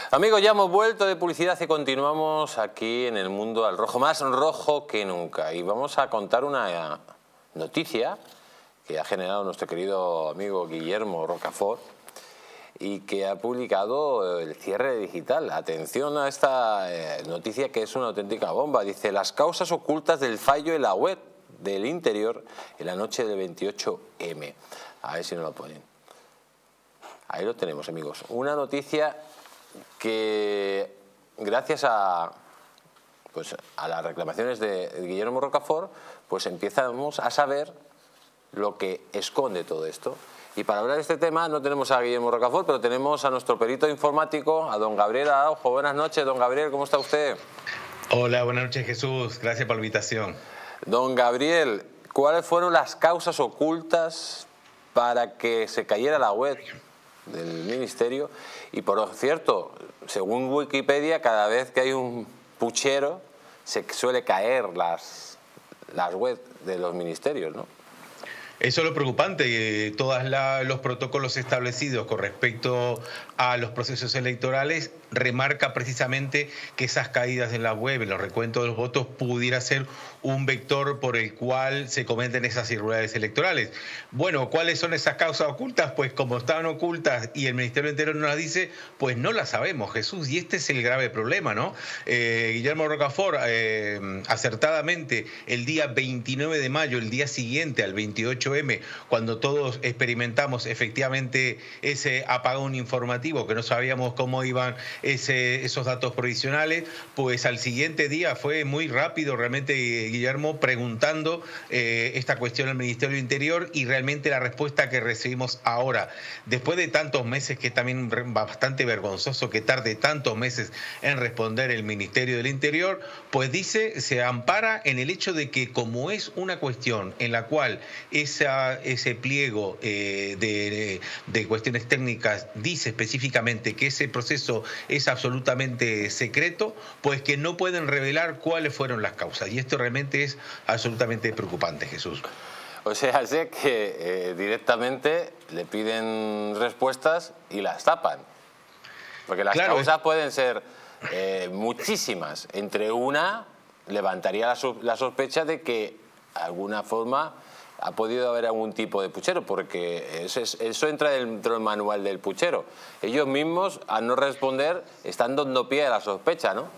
Amigos, ya hemos vuelto de publicidad y continuamos aquí en el mundo al rojo, más rojo que nunca. Y vamos a contar una noticia que ha generado nuestro querido amigo Guillermo Rocafort y que ha publicado el cierre digital. Atención a esta noticia, que es una auténtica bomba. Dice: las causas ocultas del fallo en la web del Interior en la noche del 28M. A ver si nos lo ponen. Ahí lo tenemos, amigos. Una noticia que, gracias a las reclamaciones de Guillermo Rocafort, pues empezamos a saber lo que esconde todo esto. Y para hablar de este tema no tenemos a Guillermo Rocafort, pero tenemos a nuestro perito informático, a don Gabriel Araujo. Buenas noches, don Gabriel, ¿cómo está usted? Hola, buenas noches, Jesús. Gracias por la invitación. Don Gabriel, ¿cuáles fueron las causas ocultas para que se cayera la web del Ministerio? Y por cierto, según Wikipedia, cada vez que hay un puchero se suele caer las webs de los ministerios, ¿no? Eso es lo preocupante, todos los protocolos establecidos con respecto a los procesos electorales remarca precisamente que esas caídas en la web, en los recuentos de los votos, pudiera ser un vector por el cual se cometen esas irregularidades electorales. Bueno, ¿cuáles son esas causas ocultas? Pues como estaban ocultas y el Ministerio del Interior no las dice, pues no las sabemos, Jesús, y este es el grave problema, ¿no? Guillermo Rocafort, acertadamente, el día 29 de mayo, el día siguiente al 28M, cuando todos experimentamos efectivamente ese apagón informativo, que no sabíamos cómo iban esos datos provisionales, pues al siguiente día fue muy rápido realmente Guillermo preguntando esta cuestión al Ministerio del Interior, y realmente la respuesta que recibimos ahora, después de tantos meses, que también bastante vergonzoso que tarde tantos meses en responder el Ministerio del Interior, pues dice, se ampara en el hecho de que como es una cuestión en la cual ese pliego de cuestiones técnicas dice específicamente que ese proceso es absolutamente secreto, pues que no pueden revelar cuáles fueron las causas. Y esto realmente es absolutamente preocupante, Jesús. O sea, sé que directamente le piden respuestas y las tapan. Porque las causas pueden ser muchísimas. Entre una, levantaría la sospecha de que de alguna forma ha podido haber algún tipo de puchero, porque eso entra dentro del manual del puchero. Ellos mismos, al no responder, están dando pie a la sospecha, ¿no?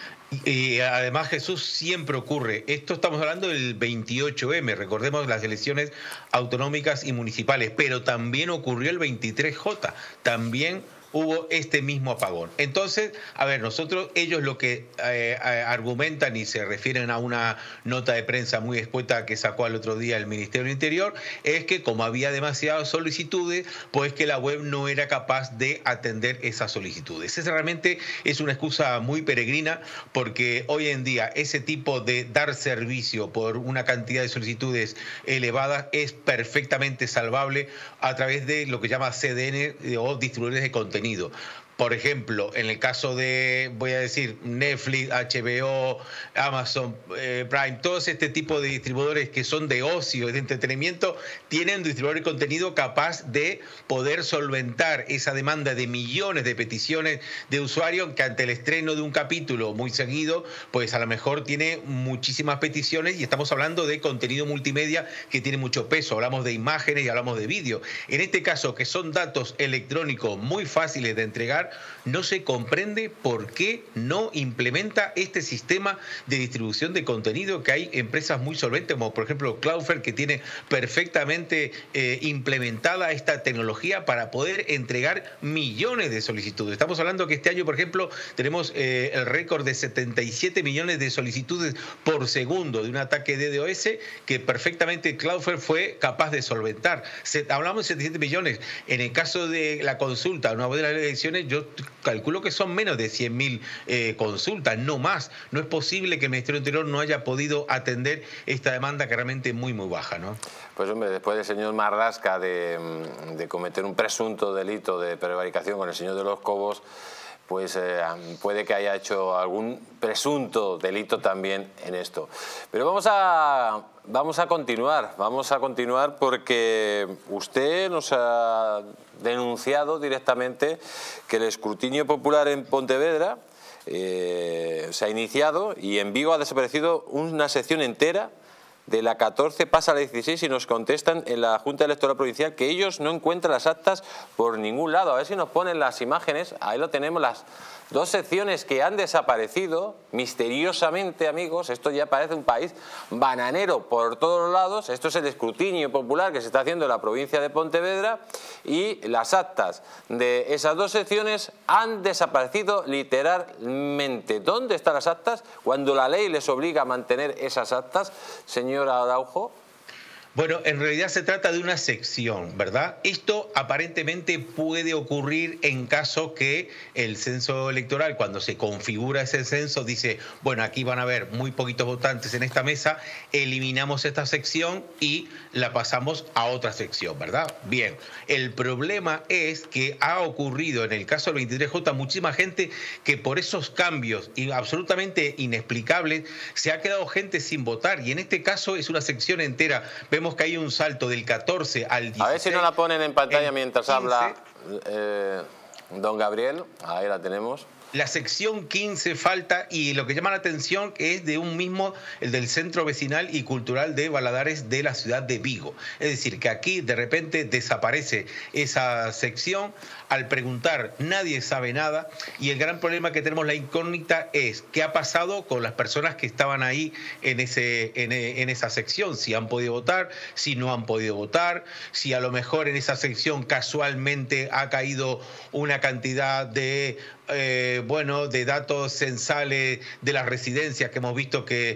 Y además, Jesús, siempre ocurre. Esto estamos hablando del 28M, recordemos las elecciones autonómicas y municipales, pero también ocurrió el 23J, también hubo este mismo apagón. Entonces, a ver, ellos lo que argumentan y se refieren a una nota de prensa muy escueta que sacó al otro día el Ministerio del Interior, es que como había demasiadas solicitudes, pues que la web no era capaz de atender esas solicitudes. Esa realmente es una excusa muy peregrina, porque hoy en día ese tipo de dar servicio por una cantidad de solicitudes elevadas es perfectamente salvable a través de lo que llama CDN o distribuidores de contenido. Por ejemplo, en el caso de, voy a decir, Netflix, HBO, Amazon Prime, todos este tipo de distribuidores que son de ocio, de entretenimiento, tienen un distribuidor de contenido capaz de poder solventar esa demanda de millones de peticiones de usuarios que ante el estreno de un capítulo muy seguido, pues a lo mejor tiene muchísimas peticiones, y estamos hablando de contenido multimedia que tiene mucho peso. Hablamos de imágenes y hablamos de vídeo. En este caso, que son datos electrónicos muy fáciles de entregar, no se comprende por qué no implementa este sistema de distribución de contenido, que hay empresas muy solventes, como por ejemplo Cloudflare, que tiene perfectamente implementada esta tecnología para poder entregar millones de solicitudes. Estamos hablando que este año, por ejemplo, tenemos el récord de 77 millones de solicitudes por segundo de un ataque DDoS que perfectamente Cloudflare fue capaz de solventar. Hablamos de 77 millones. En el caso de la consulta, una de las elecciones, yo calculo que son menos de 100.000 consultas, no más. No es posible que el Ministerio del Interior no haya podido atender esta demanda, que realmente es muy, muy baja, ¿no? Pues hombre, después del señor Marlaska de cometer un presunto delito de prevaricación con el señor de los Cobos, pues puede que haya hecho algún presunto delito también en esto. Pero vamos a continuar porque usted nos ha denunciado directamente que el escrutinio popular en Pontevedra se ha iniciado y en Vigo ha desaparecido una sección entera. De la 14 pasa a la 16 y nos contestan en la Junta Electoral Provincial que ellos no encuentran las actas por ningún lado. A ver si nos ponen las imágenes. Ahí lo tenemos, las dos secciones que han desaparecido misteriosamente, amigos. Esto ya parece un país bananero por todos lados. Esto es el escrutinio popular que se está haciendo en la provincia de Pontevedra y las actas de esas dos secciones han desaparecido literalmente. ¿Dónde están las actas? Cuando la ley les obliga a mantener esas actas, señor Araujo. Bueno, en realidad se trata de una sección, ¿verdad? Esto aparentemente puede ocurrir en caso que el censo electoral, cuando se configura ese censo, dice, bueno, aquí van a haber muy poquitos votantes en esta mesa, eliminamos esta sección y la pasamos a otra sección, ¿verdad? Bien, el problema es que ha ocurrido en el caso del 23J muchísima gente que por esos cambios absolutamente inexplicables se ha quedado gente sin votar y en este caso es una sección entera. Vemos que hay un salto del 14 al 16. A ver si no la ponen en pantalla mientras 15, habla don Gabriel. Ahí la tenemos. La sección 15 falta y lo que llama la atención es de un mismo, el del Centro Vecinal y Cultural de Valadares de la ciudad de Vigo. Es decir, que aquí de repente desaparece esa sección. Al preguntar nadie sabe nada y el gran problema que tenemos, la incógnita, es qué ha pasado con las personas que estaban ahí en esa sección, si han podido votar, si no han podido votar, si a lo mejor en esa sección casualmente ha caído una cantidad de de datos censales de las residencias que hemos visto que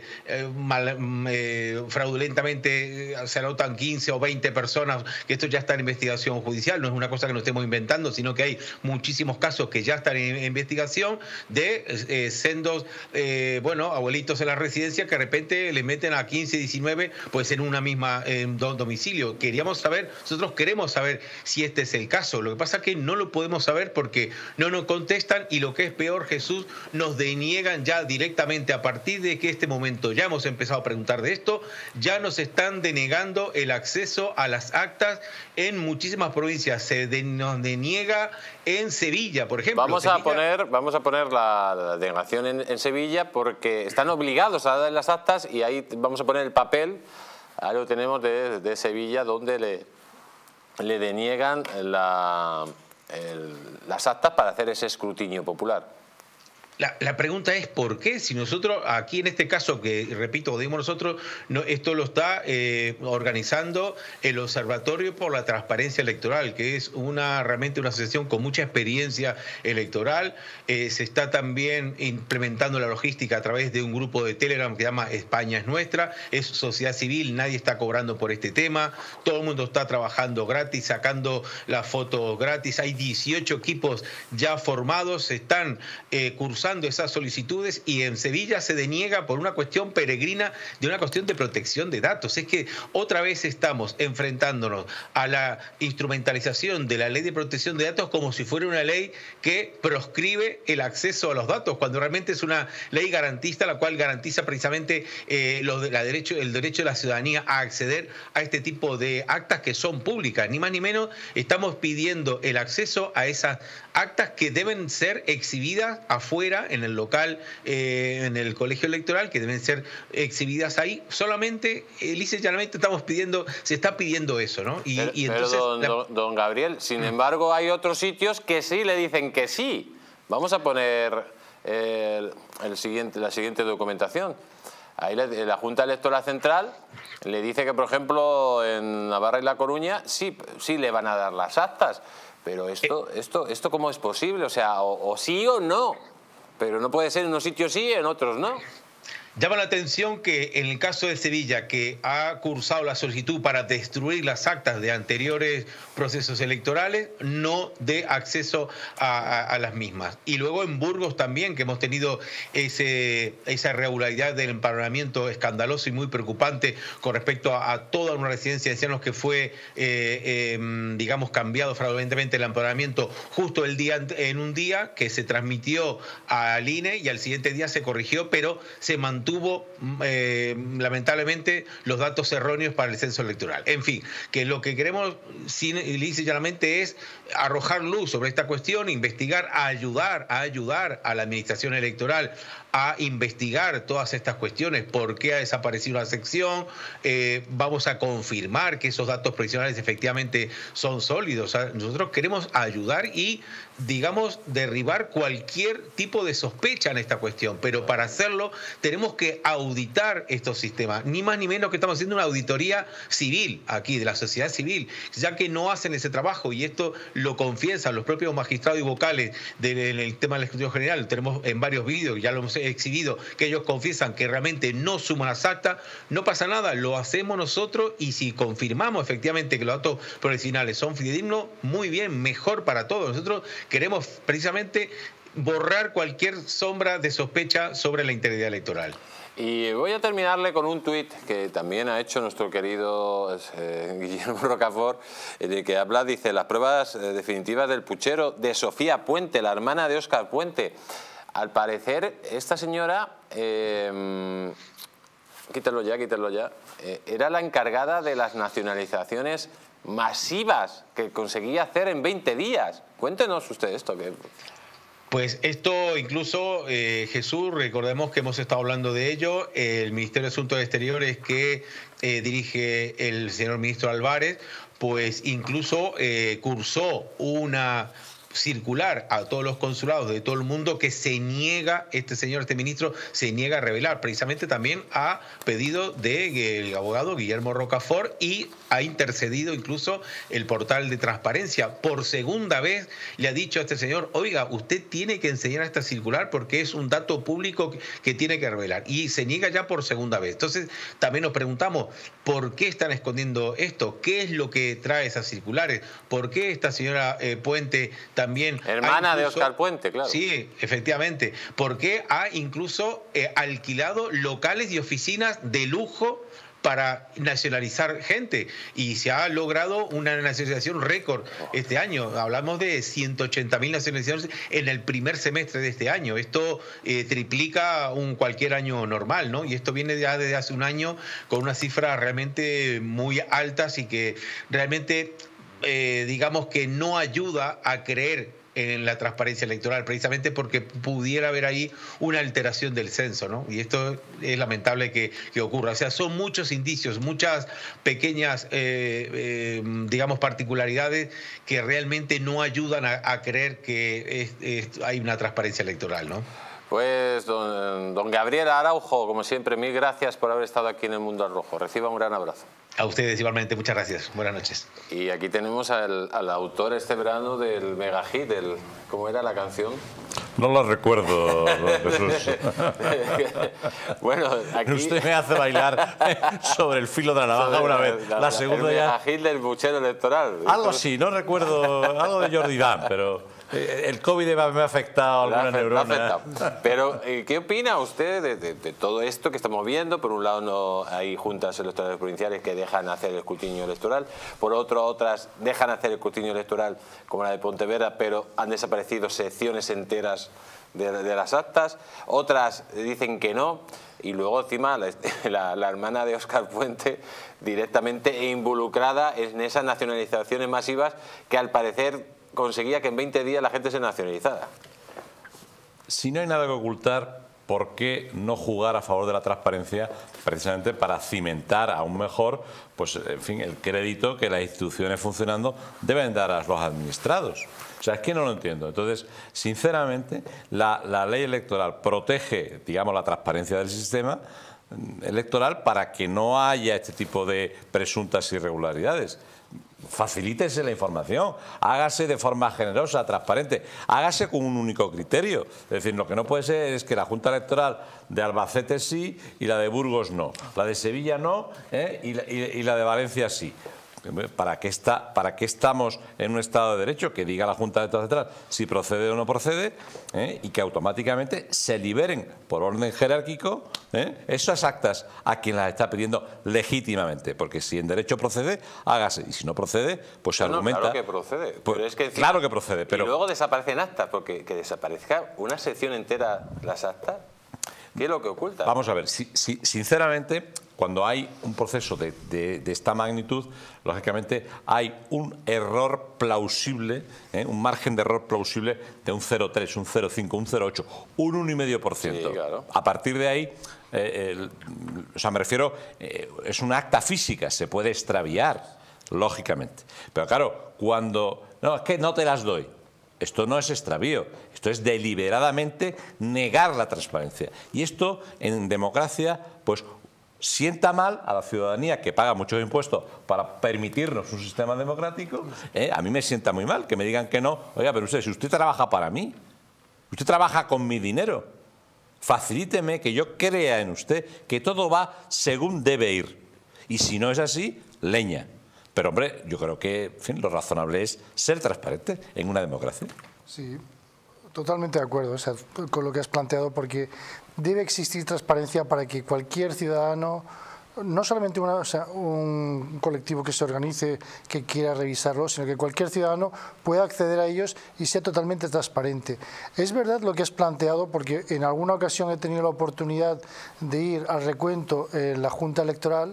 fraudulentamente se anotan 15 o 20 personas, que esto ya está en investigación judicial, no es una cosa que nos estemos inventando, sino que hay muchísimos casos que ya están en investigación de sendos, abuelitos en la residencia que de repente le meten a 15, 19, pues en una misma domicilio. Nosotros queremos saber si este es el caso. Lo que pasa es que no lo podemos saber porque no nos contestan y lo que es peor, Jesús, nos deniegan ya directamente a partir de que este momento ya hemos empezado a preguntar de esto, ya nos están denegando el acceso a las actas en muchísimas provincias. Nos deniega en Sevilla, por ejemplo. Vamos a poner la denegación en Sevilla porque están obligados a dar las actas y ahí vamos a poner el papel, ahí lo tenemos de Sevilla, donde le deniegan las actas para hacer ese escrutinio popular. La pregunta es ¿por qué? Si nosotros, aquí en este caso, que repito, dimos nosotros, esto lo está organizando el Observatorio por la Transparencia Electoral, que es realmente una asociación con mucha experiencia electoral. Se está también implementando la logística a través de un grupo de Telegram que se llama España es Nuestra. Es sociedad civil, nadie está cobrando por este tema. Todo el mundo está trabajando gratis, sacando las fotos gratis. Hay 18 equipos ya formados, se están cursando esas solicitudes y en Sevilla se deniega por una cuestión peregrina de una cuestión de protección de datos. Es que otra vez estamos enfrentándonos a la instrumentalización de la ley de protección de datos como si fuera una ley que proscribe el acceso a los datos, cuando realmente es una ley garantista, la cual garantiza precisamente el derecho de la ciudadanía a acceder a este tipo de actas que son públicas. Ni más ni menos estamos pidiendo el acceso a esas actas que deben ser exhibidas afuera, en el local, en el colegio electoral, que deben ser exhibidas ahí. Solamente, lisa y llanamente, se está pidiendo eso, ¿no? Pero don Gabriel, sin embargo, hay otros sitios que sí le dicen que sí. Vamos a poner la siguiente documentación. Ahí la Junta Electoral Central le dice que, por ejemplo, en Navarra y La Coruña sí le van a dar las actas. Pero esto ¿cómo es posible? O sea, o sí o no. Pero no puede ser en unos sitios sí y en otros no. Llama la atención que en el caso de Sevilla, que ha cursado la solicitud para destruir las actas de anteriores procesos electorales, no dé acceso a las mismas. Y luego en Burgos también, que hemos tenido esa irregularidad del empadronamiento escandaloso y muy preocupante con respecto a toda una residencia de ancianos que fue, digamos, cambiado fraudulentemente el empadronamiento justo en un día que se transmitió al INE y al siguiente día se corrigió, pero se mantuvo lamentablemente los datos erróneos para el censo electoral. En fin, que lo que queremos lisa y llanamente es arrojar luz sobre esta cuestión, investigar, ayudar a la administración electoral a investigar todas estas cuestiones, por qué ha desaparecido la sección, vamos a confirmar que esos datos provisionales efectivamente son sólidos. O sea, nosotros queremos ayudar y, digamos, derribar cualquier tipo de sospecha en esta cuestión, pero para hacerlo tenemos que auditar estos sistemas, ni más ni menos que estamos haciendo una auditoría civil aquí, de la sociedad civil, ya que no hacen ese trabajo, y esto lo confiesan los propios magistrados y vocales del tema del Ejecutivo General. Tenemos en varios vídeos, ya lo hemos exhibido, que ellos confiesan que realmente no suman las actas. No pasa nada, lo hacemos nosotros, y si confirmamos efectivamente que los datos provisionales son fidedignos, muy bien, mejor para todos. Nosotros queremos precisamente borrar cualquier sombra de sospecha sobre la integridad electoral. Y voy a terminarle con un tuit que también ha hecho nuestro querido Guillermo Rocafort, en el que habla, dice, las pruebas definitivas del puchero de Sofía Puente, la hermana de Óscar Puente. Al parecer, esta señora, quítalo ya, era la encargada de las nacionalizaciones masivas que conseguía hacer en 20 días. Cuéntenos usted esto. Pues esto incluso, Jesús, recordemos que hemos estado hablando de ello, el Ministerio de Asuntos Exteriores que dirige el señor ministro Álvarez, pues incluso cursó una circular a todos los consulados de todo el mundo que se niega, este ministro se niega a revelar, precisamente también a pedido del abogado Guillermo Rocafort, y ha intercedido incluso el portal de transparencia. Por segunda vez le ha dicho a este señor, oiga, usted tiene que enseñar esta circular porque es un dato público que tiene que revelar, y se niega ya por segunda vez. Entonces también nos preguntamos, ¿por qué están escondiendo esto? ¿Qué es lo que trae esas circulares? ¿Por qué esta señora Puente también... Hermana de Óscar Puente, claro. Sí, efectivamente. ¿Por qué ha incluso alquilado locales y oficinas de lujo para nacionalizar gente? Y se ha logrado una nacionalización récord este año. Hablamos de 180.000 nacionalizaciones en el primer semestre de este año. Esto triplica cualquier año normal, ¿no? Y esto viene ya desde hace un año con unas cifras realmente muy altas y que realmente, digamos que no ayuda a creer en la transparencia electoral, precisamente porque pudiera haber ahí una alteración del censo, ¿no? Y esto es lamentable que ocurra. O sea, son muchos indicios, muchas pequeñas, digamos, particularidades que realmente no ayudan a creer que hay una transparencia electoral, ¿no? Pues don Gabriel Araujo, como siempre, mil gracias por haber estado aquí en El Mundo al Rojo. Reciba un gran abrazo. A ustedes igualmente, muchas gracias. Buenas noches. Y aquí tenemos al autor este verano del mega hit, ¿cómo era la canción? No lo recuerdo, Jesús. Bueno, aquí... Usted me hace bailar sobre el filo de la navaja una vez. La segunda el ya... mega hit del puchero electoral. Algo así, no recuerdo, algo de Jordi Dan, pero... El COVID me ha afectado alguna neurona. Pero, ¿qué opina usted de todo esto que estamos viendo? Por un lado, no hay juntas electorales provinciales que dejan hacer el escrutinio electoral. Por otro, otras dejan hacer el escrutinio electoral, como la de Pontevedra, pero han desaparecido secciones enteras de las actas. Otras dicen que no. Y luego, encima, la hermana de Óscar Puente directamente involucrada en esas nacionalizaciones masivas que, al parecer, conseguía que en 20 días la gente se nacionalizara. Si no hay nada que ocultar, ¿por qué no jugar a favor de la transparencia precisamente para cimentar aún mejor, pues, en fin, el crédito que las instituciones funcionando deben dar a los administrados? O sea, es que no lo entiendo. Entonces, sinceramente, la ley electoral protege, digamos, la transparencia del sistema electoral para que no haya este tipo de presuntas irregularidades. facilítese la información, hágase de forma generosa, transparente, hágase con un único criterio. Es decir, lo que no puede ser es que la Junta Electoral de Albacete sí y la de Burgos no, la de Sevilla no, y la de Valencia sí. ¿Para qué estamos en un Estado de Derecho? Que diga la Junta Electoral si procede o no procede, y que automáticamente se liberen por orden jerárquico esas actas a quien las está pidiendo legítimamente. Porque si en derecho procede, hágase. Y si no procede, pues se argumenta. Claro que procede. Pues, pero es que, claro que procede. Pero y luego desaparecen actas, porque que desaparezca una sección entera las actas, ¿qué es lo que oculta? Vamos a ver, sinceramente, cuando hay un proceso de esta magnitud, lógicamente hay un error plausible, un margen de error plausible de un 0,3, un 0,5, un 0,8, un 1,5%. Sí, claro. A partir de ahí, o sea, me refiero, es una acta física, se puede extraviar, lógicamente. Pero claro, cuando... No, es que no te las doy. Esto no es extravío, esto es deliberadamente negar la transparencia. Y esto, en democracia, pues sienta mal a la ciudadanía que paga muchos impuestos para permitirnos un sistema democrático. A mí me sienta muy mal que me digan que no. Oiga, pero usted, si usted trabaja para mí, usted trabaja con mi dinero, facilíteme que yo crea en usted que todo va según debe ir. Y si no es así, leña. Pero, hombre, yo creo que, en fin, lo razonable es ser transparente en una democracia. Sí, totalmente de acuerdo, o sea, con lo que has planteado, porque debe existir transparencia para que cualquier ciudadano, no solamente un colectivo que se organice, que quiera revisarlo, sino que cualquier ciudadano pueda acceder a ellos y sea totalmente transparente. Es verdad lo que has planteado, porque en alguna ocasión he tenido la oportunidad de ir al recuento en la Junta Electoral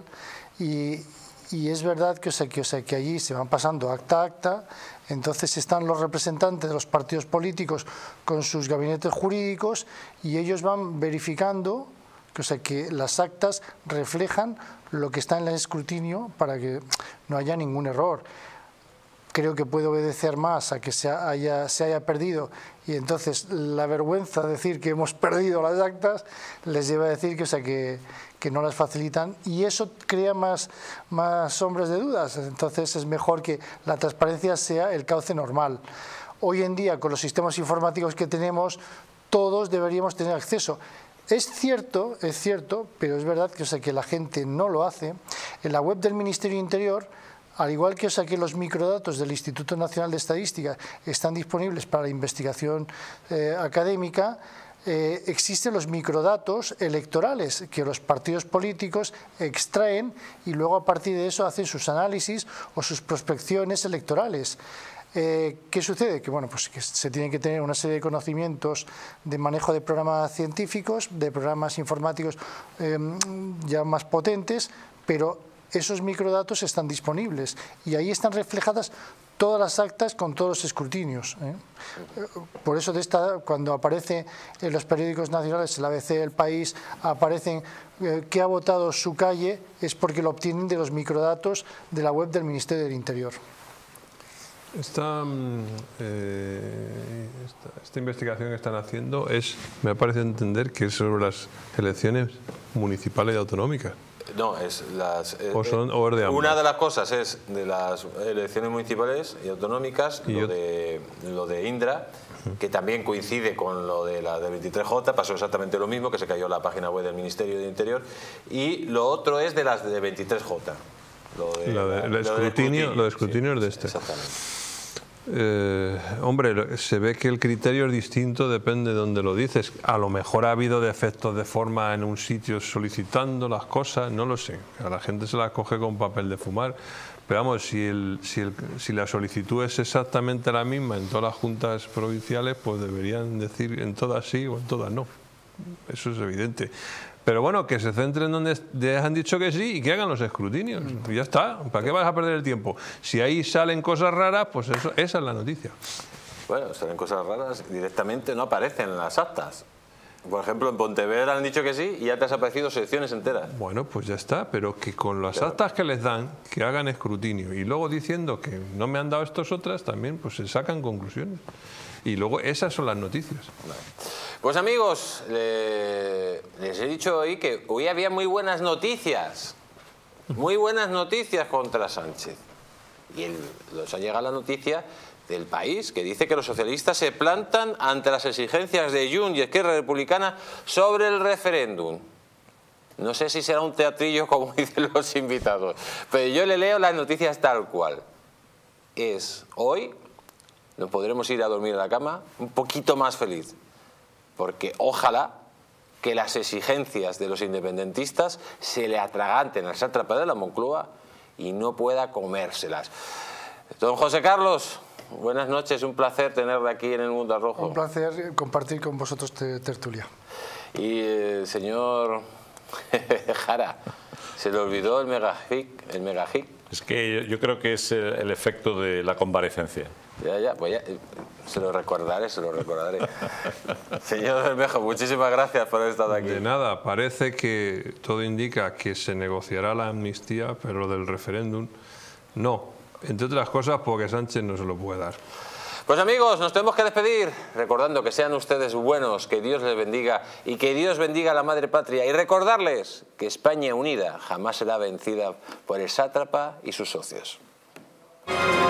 y es verdad que allí se van pasando acta a acta, entonces están los representantes de los partidos políticos con sus gabinetes jurídicos y ellos van verificando que las actas reflejan lo que está en el escrutinio para que no haya ningún error. Creo que puede obedecer más a que se haya perdido y entonces la vergüenza de decir que hemos perdido las actas les lleva a decir que no las facilitan y eso crea más sombras de dudas. Entonces es mejor que la transparencia sea el cauce normal. Hoy en día, con los sistemas informáticos que tenemos, todos deberíamos tener acceso. Es cierto, pero es verdad que la gente no lo hace. En la web del Ministerio de Interior, al igual que los microdatos del Instituto Nacional de Estadística están disponibles para la investigación académica, existen los microdatos electorales que los partidos políticos extraen y luego a partir de eso hacen sus análisis o sus prospecciones electorales. ¿Qué sucede? Que, bueno, pues que se tienen que tener una serie de conocimientos de manejo de programas científicos, de programas informáticos ya más potentes, pero esos microdatos están disponibles y ahí están reflejadas todas las actas con todos los escrutinios. Por eso cuando aparece en los periódicos nacionales, el ABC, El País, aparecen que ha votado su calle, es porque lo obtienen de los microdatos de la web del Ministerio del Interior. Esta investigación que están haciendo me parece entender que es sobre las elecciones municipales y autonómicas. No, es las... o es de ambas. Una de las cosas es de las elecciones municipales y autonómicas, lo de Indra, que también coincide con lo de la de 23J, pasó exactamente lo mismo, que se cayó la página web del Ministerio de Interior, y lo otro es de las de 23J. Lo de escrutinio es de este. Exactamente. Hombre, se ve que el criterio es distinto, depende de dónde lo dices. A lo mejor ha habido defectos de forma en un sitio solicitando las cosas, no lo sé. A la gente se las coge con papel de fumar. Pero vamos, si la solicitud es exactamente la misma en todas las juntas provinciales, pues deberían decir en todas sí o en todas no. Eso es evidente. Pero bueno, que se centren donde les han dicho que sí y que hagan los escrutinios. Y ya está. ¿Para qué vas a perder el tiempo? Si ahí salen cosas raras, pues esa es la noticia. Bueno, salen cosas raras, directamente no aparecen en las actas. Por ejemplo, en Pontevedra han dicho que sí y ya te has aparecido secciones enteras. Bueno, pues ya está, pero que con las actas que les dan, que hagan escrutinio. Y luego diciendo que no me han dado estas otras, también pues se sacan conclusiones. Y luego esas son las noticias. Vale. Pues amigos, les he dicho hoy que hoy había muy buenas noticias contra Sánchez. Y nos ha llegado la noticia del País, que dice que los socialistas se plantan ante las exigencias de Junts y Esquerra Republicana sobre el referéndum. No sé si será un teatrillo como dicen los invitados, pero yo le leo las noticias tal cual. Hoy nos podremos ir a dormir a la cama un poquito más feliz, porque ojalá que las exigencias de los independentistas se le atraganten al sátrapa de la Moncloa y no pueda comérselas. Don José Carlos, buenas noches, un placer tenerle aquí en el Mundo al Rojo. Un placer compartir con vosotros tertulia. Y el señor Jara, se le olvidó el mega hit. Es que yo creo que es el efecto de la comparecencia. Pues ya, se lo recordaré. Señor Bermejo, muchísimas gracias por haber estado aquí. De nada, parece que todo indica que se negociará la amnistía, pero del referéndum no. Entre otras cosas porque Sánchez no se lo puede dar. Pues amigos, nos tenemos que despedir, recordando que sean ustedes buenos, que Dios les bendiga y que Dios bendiga a la madre patria. Y recordarles que España unida jamás será vencida por el sátrapa y sus socios.